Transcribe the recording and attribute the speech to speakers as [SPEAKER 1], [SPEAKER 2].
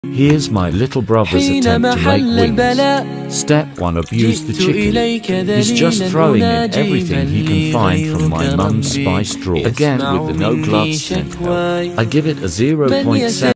[SPEAKER 1] Here's my little brother's attempt to make wings. Step 1. Abuse the chicken. He's just throwing in everything he can find from my mum's spice drawer. Again with the no gloves tempo. I give it a 0.7.